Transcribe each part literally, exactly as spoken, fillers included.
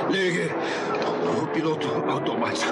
Ligue o piloto automático.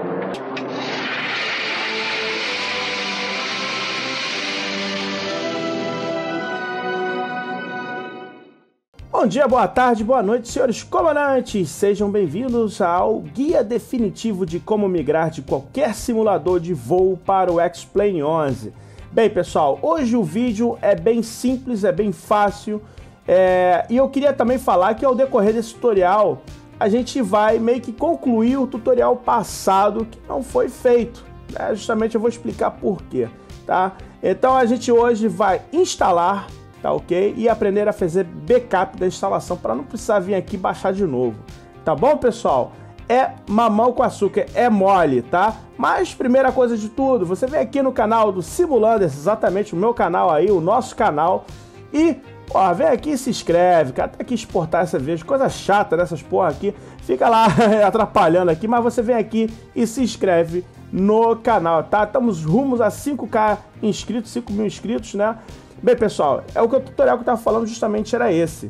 Bom dia, boa tarde, boa noite, senhores comandantes. Sejam bem-vindos ao guia definitivo de como migrar de qualquer simulador de voo para o X-Plane onze. Bem, pessoal, hoje o vídeo é bem simples, é bem fácil. É... E eu queria também falar que ao decorrer desse tutorial, a gente vai meio que concluir o tutorial passado que não foi feito. Né? Justamente eu vou explicar por quê, tá? Então a gente hoje vai instalar, tá ok? E aprender a fazer backup da instalação para não precisar vir aqui baixar de novo. Tá bom, pessoal? É mamão com açúcar, é mole, tá? Mas, primeira coisa de tudo, você vem aqui no canal do Simulanders, exatamente o meu canal aí, o nosso canal, e, ó, vem aqui e se inscreve, cara, tem que exportar essa vez, coisa chata dessas porra aqui, fica lá atrapalhando aqui, mas você vem aqui e se inscreve no canal, tá? Estamos rumos a cinco K inscritos, cinco mil inscritos, né? Bem, pessoal, é o que o tutorial que eu estava falando justamente era esse.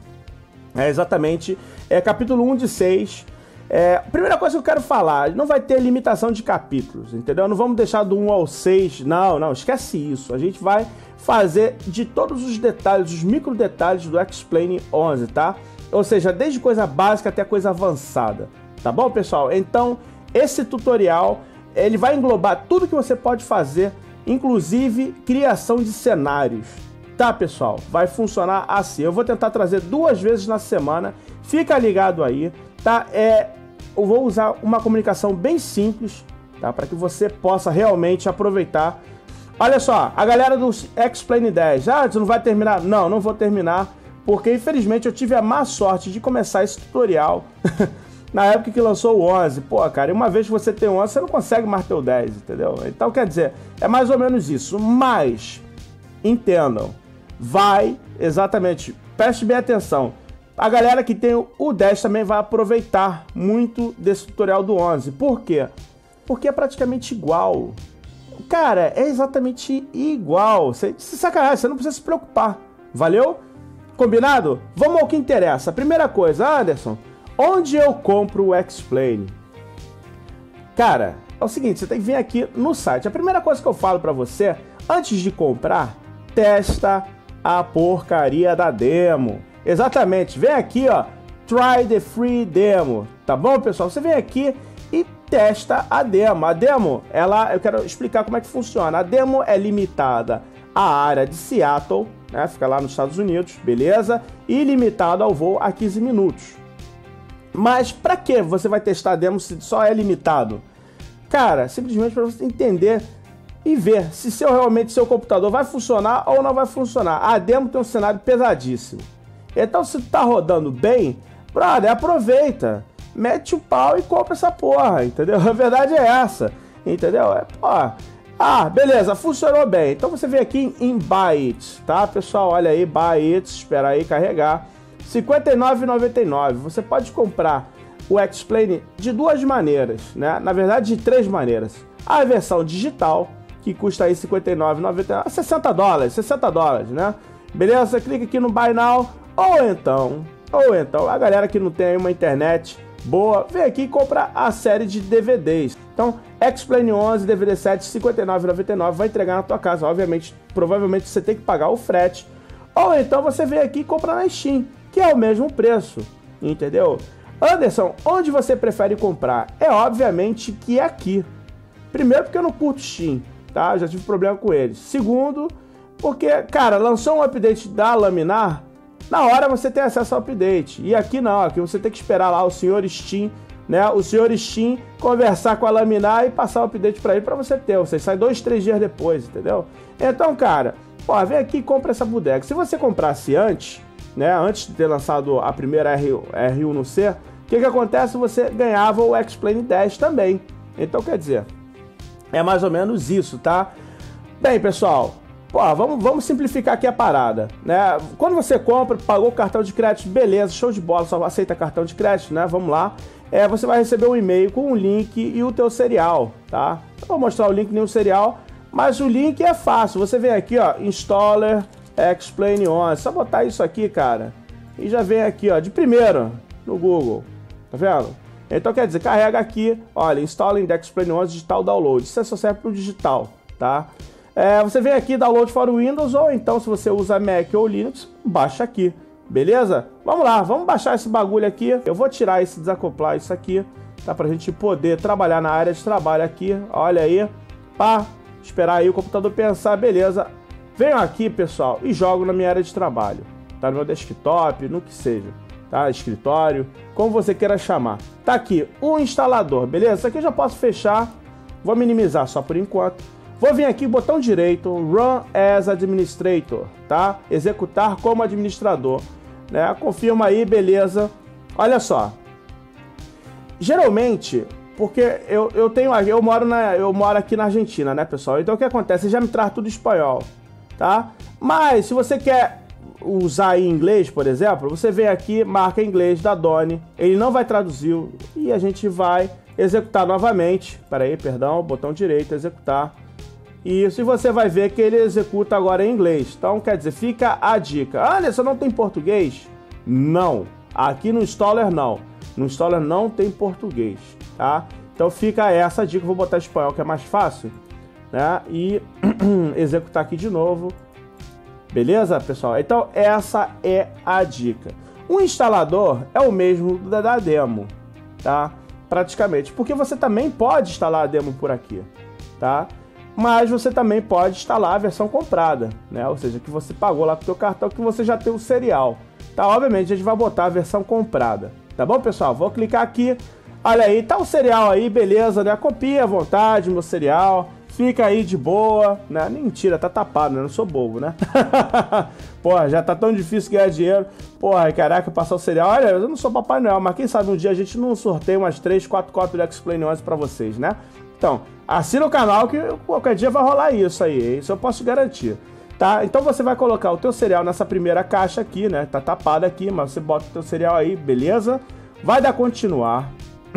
É exatamente, é capítulo um de seis. É, primeira coisa que eu quero falar, não vai ter limitação de capítulos, entendeu? Não vamos deixar do um ao seis, não, não, esquece isso. A gente vai fazer de todos os detalhes, os micro detalhes do X-Plane onze, tá? Ou seja, desde coisa básica até coisa avançada, tá bom, pessoal? Então, esse tutorial, ele vai englobar tudo que você pode fazer, inclusive criação de cenários. Tá, pessoal? Vai funcionar assim. Eu vou tentar trazer duas vezes na semana. Fica ligado aí, tá? É, eu vou usar uma comunicação bem simples, tá? Para que você possa realmente aproveitar. Olha só, a galera do X-Plane dez. Ah, você não vai terminar? Não, não vou terminar, porque infelizmente eu tive a má sorte de começar esse tutorial na época que lançou o onze. Pô, cara, uma vez que você tem o onze, você não consegue mais ter o dez, entendeu? Então, quer dizer, é mais ou menos isso. Mas, entendam, vai, exatamente, preste bem atenção. A galera que tem o dez também vai aproveitar muito desse tutorial do onze. Por quê? Porque é praticamente igual. Cara, é exatamente igual. Se sacanagem, você não precisa se preocupar. Valeu? Combinado? Vamos ao que interessa. Primeira coisa, Anderson, onde eu compro o X-Plane? Cara, é o seguinte, você tem que vir aqui no site. A primeira coisa que eu falo pra você, antes de comprar, testa a porcaria da demo. Exatamente, vem aqui, ó, try the free demo, tá bom, pessoal? Você vem aqui e testa a demo. A demo, ela, eu quero explicar como é que funciona. A demo é limitada à área de Seattle, né? Fica lá nos Estados Unidos, beleza? E limitada ao voo a quinze minutos. Mas para que você vai testar a demo se só é limitado? Cara, simplesmente para você entender e ver se seu, realmente seu computador vai funcionar ou não vai funcionar. A demo tem um cenário pesadíssimo. Então, se tá rodando bem, brother, aproveita, mete o pau e compra essa porra, entendeu? A verdade é essa, entendeu? É, pô, ah, beleza, funcionou bem. Então você vem aqui em Buy It, tá, pessoal? Olha aí, Buy It, espera aí carregar. cinquenta e nove reais e noventa e nove centavos. Você pode comprar o X-Plane de duas maneiras, né? Na verdade, de três maneiras. A versão digital, que custa aí cinquenta e nove reais e noventa e nove centavos, sessenta dólares, sessenta dólares, né? Beleza? Você clica aqui no Buy Now, ou então, ou então, a galera que não tem aí uma internet boa, vem aqui e compra a série de D V Ds. Então, X-Plane onze, D V D sete, cinquenta e nove reais e noventa e nove centavos, vai entregar na tua casa. Obviamente, provavelmente você tem que pagar o frete. Ou então você vem aqui e compra na Steam, que é o mesmo preço, entendeu? Anderson, onde você prefere comprar? É obviamente que é aqui. Primeiro, porque eu não curto Steam, tá? Eu já tive problema com eles. Segundo, porque, cara, lançou um update da Laminar, na hora você tem acesso ao update. E aqui não, aqui você tem que esperar lá o senhor Steam, né? O senhor Steam conversar com a Laminar e passar o update para ele para você ter. Você sai dois, três dias depois, entendeu? Então, cara, ó, vem aqui e compra essa bodega. Se você comprasse antes, né? Antes de ter lançado a primeira R um no C, o que que acontece? Você ganhava o X-Plane dez também. Então, quer dizer, é mais ou menos isso, tá? Bem, pessoal, pô, vamos, vamos simplificar aqui a parada, né? Quando você compra, pagou o cartão de crédito, beleza, show de bola, só aceita cartão de crédito, né? Vamos lá. É, você vai receber um e-mail com um link e o teu serial, tá? Eu vou mostrar o link nem o serial, mas o link é fácil. Você vem aqui, ó, Installer X-Plane onze, só botar isso aqui, cara, e já vem aqui, ó, de primeiro no Google. Tá vendo? Então quer dizer, carrega aqui, olha, instala Index Plane onze Digital Download. Isso só serve para o digital, tá? É, você vem aqui, download para o Windows, ou então se você usa Mac ou Linux, baixa aqui, beleza? Vamos lá, vamos baixar esse bagulho aqui. Eu vou tirar esse, desacoplar isso aqui, tá? Pra gente poder trabalhar na área de trabalho aqui, olha aí, pá, esperar aí o computador pensar, beleza. Venho aqui, pessoal, e jogo na minha área de trabalho, tá? No meu desktop, no que seja. Tá? Escritório, como você queira chamar. Tá aqui o instalador, beleza? Isso aqui eu já posso fechar, vou minimizar só por enquanto. Vou vir aqui, botão direito, Run as Administrator, tá? Executar como administrador, né? Confirma aí, beleza. Olha só. Geralmente, porque eu, eu tenho eu moro na eu moro aqui na Argentina, né, pessoal? Então o que acontece? Já me traz tudo em espanhol, tá? Mas se você quer usar em inglês, por exemplo, você vem aqui, marca em inglês da Doni, ele não vai traduzir e a gente vai executar novamente. Para aí, perdão, botão direito, executar. Isso, e você vai ver que ele executa agora em inglês. Então, quer dizer, fica a dica. Anderson, não tem português? Não. Aqui no installer não. No installer não tem português, tá? Então fica essa dica, vou botar espanhol que é mais fácil, né? E executar aqui de novo. Beleza, pessoal? Então, essa é a dica. O instalador é o mesmo da, da demo, tá? Praticamente. Porque você também pode instalar a demo por aqui, tá? Mas você também pode instalar a versão comprada, né? Ou seja, que você pagou lá com o seu cartão, que você já tem o serial, tá? Obviamente, a gente vai botar a versão comprada, tá bom, pessoal? Vou clicar aqui. Olha aí, tá o serial aí, beleza, né? Copia à vontade meu serial. Fica aí de boa, né? Mentira, tá tapado, né? Eu não sou bobo, né? Porra, já tá tão difícil ganhar dinheiro. Porra, caraca, passar o cereal. Olha, eu não sou Papai Noel, mas quem sabe um dia a gente não sorteia umas três, quatro cópias do X-Plane onze pra vocês, né? Então, assina o canal que qualquer dia vai rolar isso aí. Isso eu posso garantir, tá? Então você vai colocar o teu cereal nessa primeira caixa aqui, né? Tá tapado aqui, mas você bota o teu cereal aí, beleza? Vai dar continuar.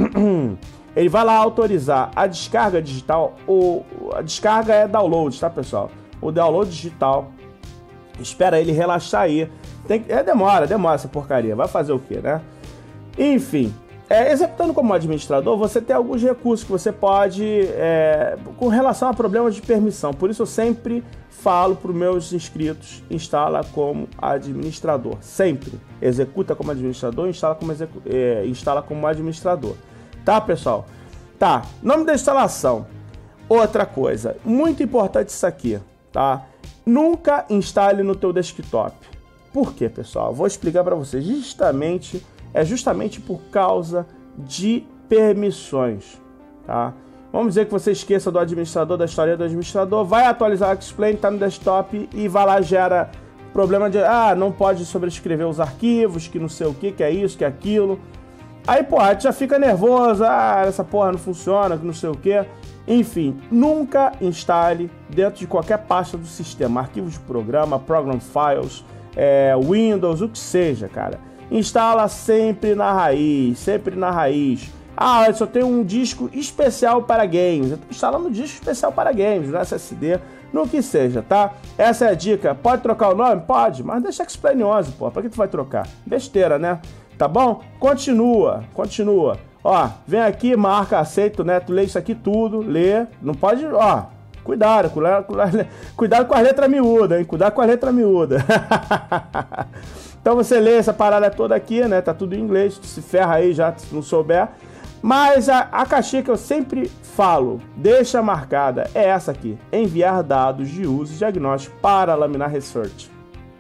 Ele vai lá autorizar a descarga digital, ou a descarga é download, tá, pessoal? O download digital, espera ele relaxar aí. Tem, é, demora, demora essa porcaria, vai fazer o quê, né? Enfim, é, executando como administrador, você tem alguns recursos que você pode, é, com relação a problemas de permissão. Por isso eu sempre falo para os meus inscritos, instala como administrador, sempre. Executa como administrador, instala como, execu é, instala como administrador. Tá, pessoal? Tá, nome da instalação. Outra coisa, muito importante isso aqui, tá? Nunca instale no teu desktop. Por quê, pessoal? Vou explicar para vocês. Justamente, é justamente por causa de permissões, tá? Vamos dizer que você esqueça do administrador, da história do administrador, vai atualizar o X-Plane, tá no desktop e vai lá, gera problema de, ah, não pode sobrescrever os arquivos, que não sei o que, que é isso, que é aquilo. Aí, porra, tu já fica nervoso, ah, essa porra não funciona, que não sei o que. Enfim, nunca instale dentro de qualquer pasta do sistema, arquivos de programa, program files, é, Windows, o que seja, cara. Instala sempre na raiz, sempre na raiz. Ah, eu só tenho um disco especial para games. Eu tô instalando um disco especial para games, no S S D, no que seja, tá? Essa é a dica. Pode trocar o nome? Pode, mas deixa X-Plane onze, pô. Pra que tu vai trocar? Besteira, né? Tá bom? Continua, continua. Ó, vem aqui, marca, aceito, né? Tu lê isso aqui tudo, lê. Não pode, ó, cuidado, cuidado com as letras miúdas, hein? Cuidado com a letra miúda. Então você lê essa parada toda aqui, né? Tá tudo em inglês, tu se ferra aí já, se não souber. Mas a, a caixinha que eu sempre falo, deixa marcada, é essa aqui. Enviar dados de uso e diagnóstico para a Laminar Research.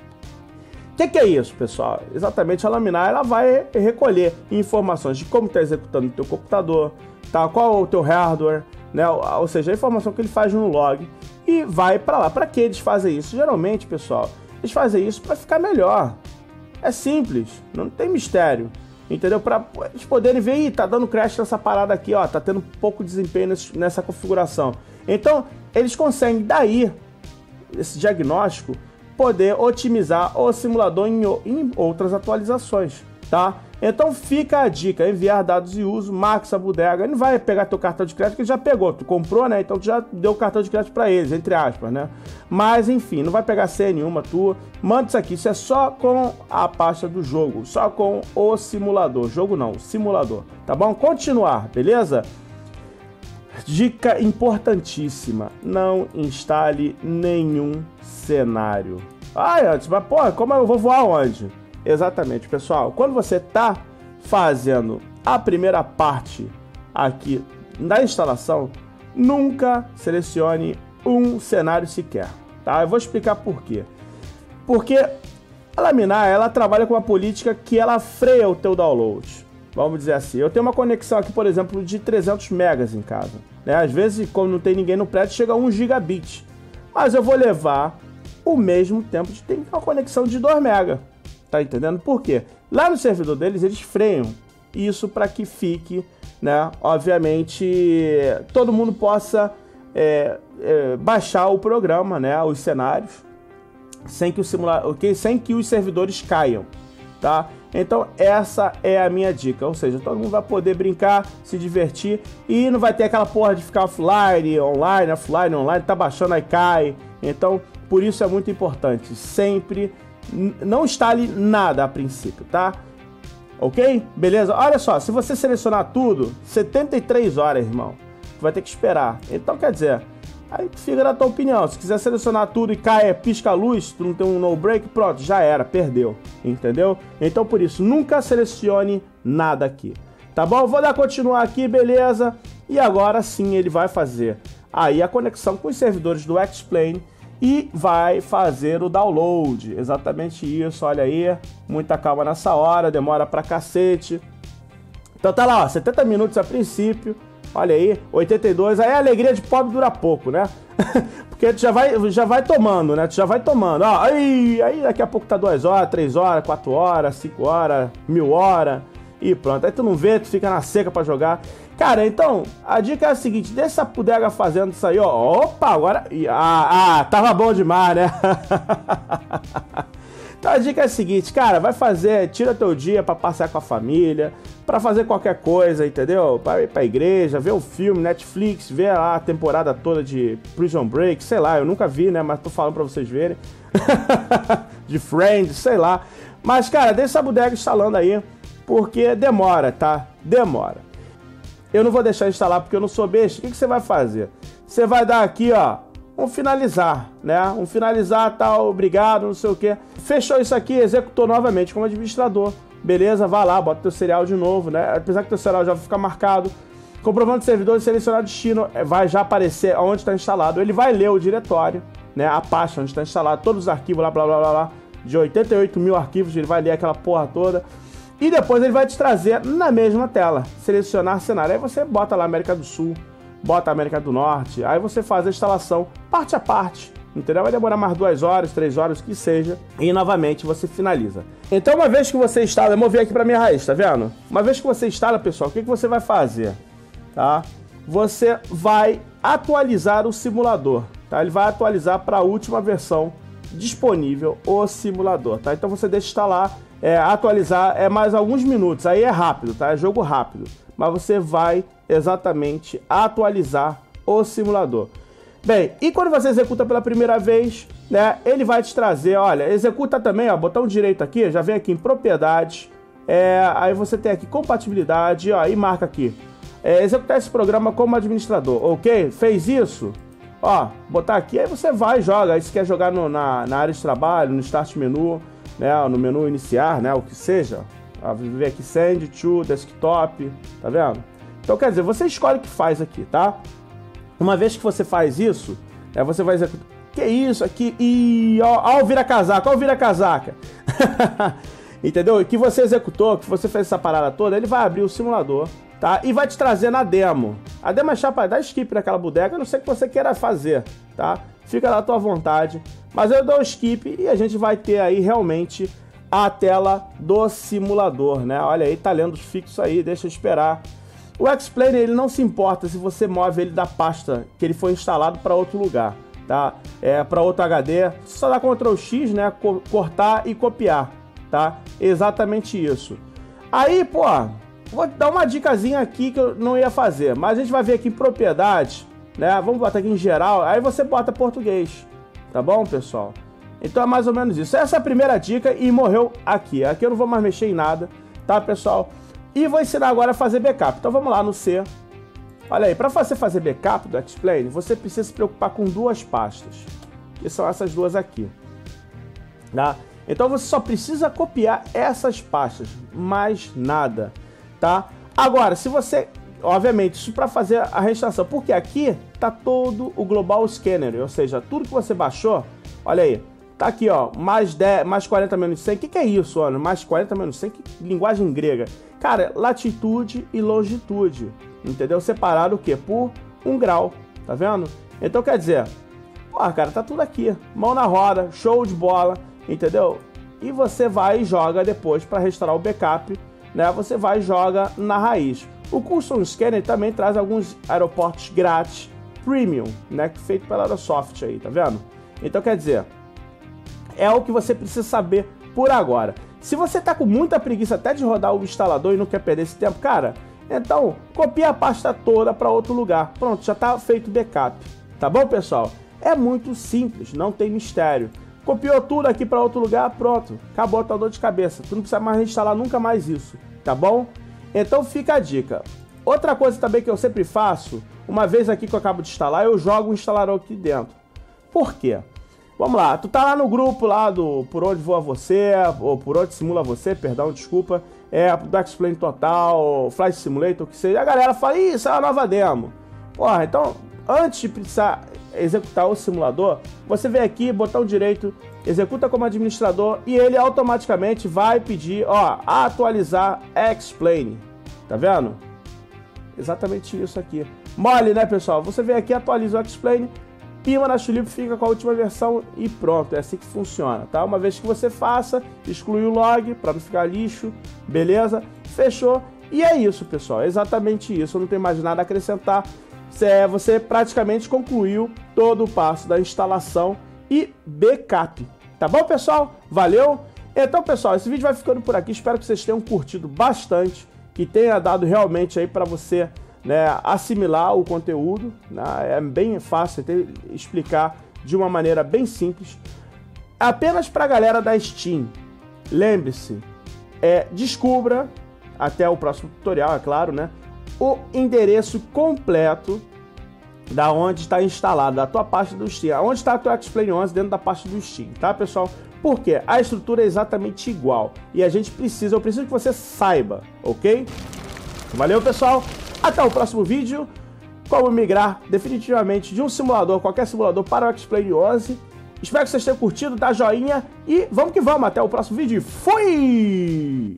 O que, que é isso, pessoal? Exatamente, a Laminar ela vai recolher informações de como está executando o teu computador, tá? Qual é o teu hardware, né? Ou seja, a informação que ele faz no log e vai para lá. Para que eles fazem isso? Geralmente, pessoal, eles fazem isso para ficar melhor. É simples, não tem mistério, entendeu? Para eles poderem ver, ih, tá dando crash nessa parada aqui, ó, tá tendo pouco desempenho nesse, nessa configuração. Então, eles conseguem daí esse diagnóstico poder otimizar o simulador em, em outras atualizações, tá? Então fica a dica, enviar dados de uso, marque essa bodega. Ele não vai pegar teu cartão de crédito, que ele já pegou, tu comprou, né? Então tu já deu o cartão de crédito para eles, entre aspas, né? Mas enfim, não vai pegar senha nenhuma tua. Manda isso aqui, isso é só com a pasta do jogo, só com o simulador. Jogo não, simulador, tá bom? Continuar, beleza? Dica importantíssima, não instale nenhum cenário. Ah, antes, mas porra, como eu vou voar onde? Exatamente, pessoal. Quando você está fazendo a primeira parte aqui da instalação, nunca selecione um cenário sequer, tá? Eu vou explicar por quê. Porque a Laminar, ela trabalha com uma política que ela freia o teu download. Vamos dizer assim. Eu tenho uma conexão aqui, por exemplo, de trezentos megas em casa, né? Às vezes, quando não tem ninguém no prédio, chega a um gigabit. Mas eu vou levar o mesmo tempo de ter uma conexão de dois megas. Tá entendendo? Por quê? Lá no servidor deles, eles freiam isso para que fique, né? Obviamente, todo mundo possa é, é, baixar o programa, né? Os cenários, sem que, o simula... sem que os servidores caiam, tá? Então, essa é a minha dica. Ou seja, todo mundo vai poder brincar, se divertir e não vai ter aquela porra de ficar offline, online, offline, online, tá baixando, aí cai. Então, por isso é muito importante. Sempre não instale nada a princípio, tá? Ok? Beleza? Olha só, se você selecionar tudo, setenta e três horas, irmão, tu vai ter que esperar. Então, quer dizer, aí fica na tua opinião. Se quiser selecionar tudo e cai, pisca a luz, tu não tem um no break, pronto, já era, perdeu. Entendeu? Então, por isso, nunca selecione nada aqui. Tá bom? Vou dar continuar aqui, beleza? E agora sim ele vai fazer aí a conexão com os servidores do X-Plane e vai fazer o download, exatamente isso, olha aí, muita calma nessa hora, demora pra cacete. Então tá lá, ó, setenta minutos a princípio, olha aí, oitenta e dois, aí a alegria de pobre dura pouco, né? Porque tu já vai, já vai tomando, né? Tu já vai tomando, ó, aí, aí daqui a pouco tá duas horas, três horas, quatro horas, cinco horas, mil horas, e pronto. Aí tu não vê, tu fica na seca pra jogar. Cara, então, a dica é a seguinte, deixa essa bodega fazendo isso aí, ó. Opa, agora... Ah, ah, tava bom demais, né? Então a dica é a seguinte, cara, vai fazer, tira teu dia pra passear com a família, pra fazer qualquer coisa, entendeu? Pra ir pra igreja, ver um filme, Netflix, ver lá a temporada toda de Prison Break, sei lá, eu nunca vi, né? Mas tô falando pra vocês verem. De Friends, sei lá. Mas, cara, deixa essa bodega instalando aí, porque demora, tá? Demora. Eu não vou deixar instalar porque eu não sou besta. O que, que você vai fazer? Você vai dar aqui, ó, um finalizar, né? Um finalizar, tal, obrigado, não sei o quê. Fechou isso aqui, executou novamente como administrador. Beleza, vai lá, bota teu serial de novo, né? Apesar que teu serial já vai ficar marcado. Comprovando de servidor, selecionar destino, vai já aparecer onde está instalado. Ele vai ler o diretório, né? A pasta onde está instalado, todos os arquivos lá, blá, blá, blá, blá. De oitenta e oito mil arquivos, ele vai ler aquela porra toda. E depois ele vai te trazer na mesma tela, selecionar cenário. Aí você bota lá América do Sul, bota América do Norte, aí você faz a instalação parte a parte, entendeu? Vai demorar mais duas horas, três horas, o que seja, e novamente você finaliza. Então uma vez que você instala, eu vou ver aqui pra minha raiz, tá vendo? Uma vez que você instala, pessoal, o que, que você vai fazer? Tá? Você vai atualizar o simulador, tá? Ele vai atualizar para a última versão disponível, o simulador, tá? Então você deixa instalar, é, atualizar é mais alguns minutos, aí é rápido, tá? É jogo rápido, mas você vai exatamente atualizar o simulador. Bem, e quando você executa pela primeira vez, né, ele vai te trazer, olha, executa também, ó, botão direito aqui, já vem aqui em propriedades, é, aí você tem aqui compatibilidade, ó, e marca aqui, é, executar esse programa como administrador, ok? Fez isso? Ó, botar aqui, aí você vai e joga, aí você quer jogar no, na, na área de trabalho, no start menu, né, no menu iniciar, né, o que seja, ó, vem aqui send to desktop, tá vendo? Então quer dizer, você escolhe o que faz aqui, tá? Uma vez que você faz isso, é, você vai executar, que isso aqui, e ó, ó o vira-casaca, ó o vira-casaca, entendeu? Que você executou, que você fez essa parada toda, ele vai abrir o simulador, tá? E vai te trazer na demo. A demo é chapa, dá skip naquela bodega, a não ser que você queira fazer, tá? Fica na tua vontade. Mas eu dou um skip e a gente vai ter aí realmente a tela do simulador, né? Olha aí, tá lendo os fixos aí, deixa eu esperar. O X-Plane, ele não se importa se você move ele da pasta que ele foi instalado para outro lugar, tá? É, para outro H D, só dá control X, né? Cortar e copiar, tá? Exatamente isso. Aí, pô, vou dar uma dicasinha aqui que eu não ia fazer, mas a gente vai ver aqui em propriedades, né? Vamos botar aqui em geral, aí você bota português, tá bom, pessoal? Então é mais ou menos isso. Essa é a primeira dica e morreu aqui. Aqui eu não vou mais mexer em nada, tá, pessoal? E vou ensinar agora a fazer backup. Então vamos lá no C. Olha aí, para você fazer backup do X-Plane, você precisa se preocupar com duas pastas, que são essas duas aqui, tá? Então você só precisa copiar essas pastas, mais nada, tá? Agora, se você, obviamente, isso para fazer a reinstalação, porque aqui tá todo o Global Scanner, ou seja, tudo que você baixou, olha aí, tá aqui, ó, mais, dez, mais quarenta menos cem, o que, que é isso, olha, mais quarenta menos cem, que linguagem grega? Cara, latitude e longitude, entendeu? Separado o quê? Por um grau, tá vendo? Então quer dizer, ó, cara, tá tudo aqui, mão na roda, show de bola, entendeu? E você vai e joga depois para restaurar o backup, né? Você vai e joga na raiz. O Custom Scanner também traz alguns aeroportos grátis, premium, né? Feito pela Aerosoft aí, tá vendo? Então quer dizer, é o que você precisa saber por agora. Se você tá com muita preguiça até de rodar o instalador e não quer perder esse tempo, cara, então copia a pasta toda para outro lugar. Pronto, já tá feito backup. Tá bom, pessoal? É muito simples, não tem mistério. Copiou tudo aqui para outro lugar, pronto. Acabou a tua dor de cabeça. Tu não precisa mais instalar nunca mais isso, tá bom? Então fica a dica. Outra coisa também que eu sempre faço, uma vez aqui que eu acabo de instalar, eu jogo o instalador aqui dentro. Por quê? Vamos lá, tu tá lá no grupo lá do Por Onde Voa Você, ou Por Onde Simula Você, perdão, desculpa, é, do X-Plane Total, Flight Simulator, o que seja, a galera fala, ih, isso é uma nova demo. Porra, então, antes de precisar executar o simulador, você vem aqui, botão direito, executa como administrador, e ele automaticamente vai pedir, ó, atualizar X-Plane, tá vendo? Exatamente isso aqui. Mole, né, pessoal? Você vem aqui, atualiza o X-Plane, pima na Tulip, fica com a última versão e pronto, é assim que funciona, tá? Uma vez que você faça, exclui o log para não ficar lixo, beleza? Fechou, e é isso, pessoal, é exatamente isso, eu não tenho mais nada a acrescentar. Você praticamente concluiu todo o passo da instalação e backup, tá bom, pessoal? Valeu? Então, pessoal, esse vídeo vai ficando por aqui, espero que vocês tenham curtido bastante, que tenha dado realmente aí para você, né, assimilar o conteúdo, né? É bem fácil ter, explicar de uma maneira bem simples, apenas para a galera da Steam. Lembre-se, é, descubra, até o próximo tutorial, é claro, né, o endereço completo da onde está instalado, da tua pasta do Steam, onde está a tua X-Plane onze dentro da pasta do Steam, tá, pessoal? Porque a estrutura é exatamente igual e a gente precisa, eu preciso que você saiba, ok? Valeu, pessoal! Até o próximo vídeo, como migrar definitivamente de um simulador, qualquer simulador, para o X-Plane onze. Espero que vocês tenham curtido, dá joinha e vamos que vamos, até o próximo vídeo. Fui!